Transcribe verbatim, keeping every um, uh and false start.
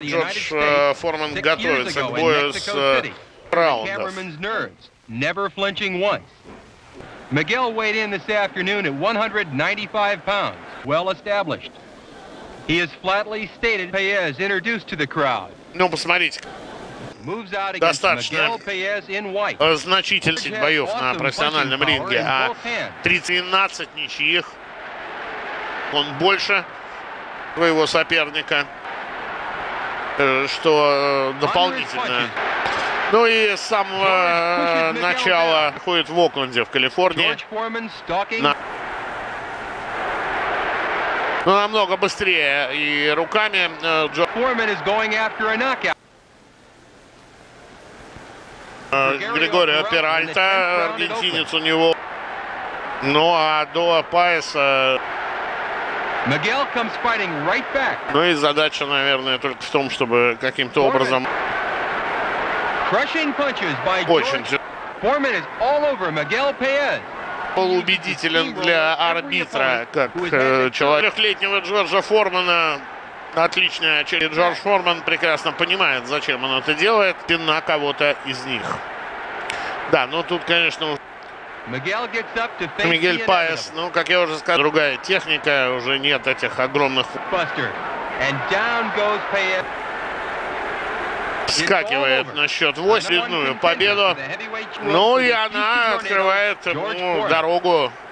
Джордж э, Форман готовится к бою с э, раундов. Never flinching once. Miguel weighed in this afternoon at one hundred ninety-five pounds, well established. He has flatly stated Paez introduced to the crowd. Ну, посмотрите, достаточно значительных боев на профессиональном ринге, а тринадцать ничьих. Он больше своего соперника, что дополнительно. Ну и с самого начала ходит в Окленде, в Калифорнии. На... Ну, намного быстрее и руками. Джо... Григорио Перальта, аргентинец у него. Ну а до Паеса... Ну и задача, наверное, только в том, чтобы каким-то образом... Очень полуубедителен для арбитра, как э, человек. Трехлетнего Джорджа Формана. Отличная очередь. Джордж Форман прекрасно понимает, зачем он это делает. И на кого-то из них. Да, ну тут, конечно, Мигель Паес, ну, как я уже сказал, другая техника. Уже нет этих огромных... Скакивает на счет восемь, победу. Ну и она открывает ему дорогу